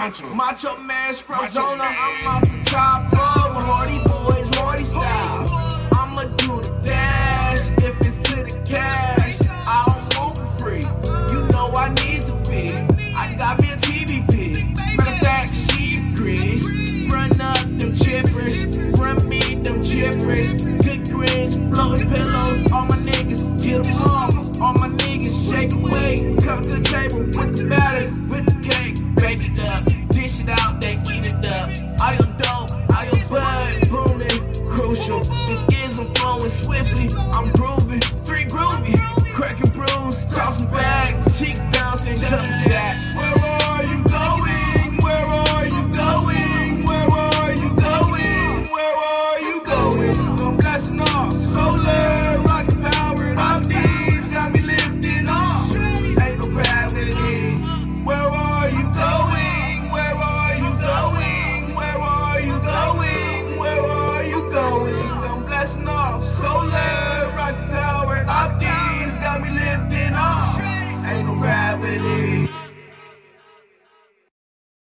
Macho man, Scrozona, I'm off the top row. Hardy boys, Hardy style. I'ma do the dash if it's to the cash. I don't want for free. You know I need to feed. I got me a TVP. Matter of fact, she agrees. Run up them chippers, run me them chippers. Good greens, floating pillows. All my niggas get them home. All my niggas shake away. Come to the table with the batter, with the cake. Bake it up, dish it out, they eat it up. All your dope, all your bud, booming, crucial. This is I'm flowing swiftly. I'm grooving, free groovy, cracking brews, tossing bags, cheeks bouncing, jumping jacks.